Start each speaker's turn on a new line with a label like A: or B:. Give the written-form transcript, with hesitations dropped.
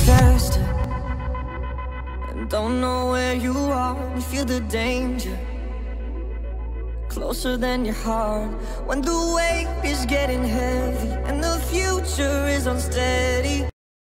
A: faster and don't know where you are. You feel the danger closer than your heart. When the weight is getting heavy and the future is unsteady,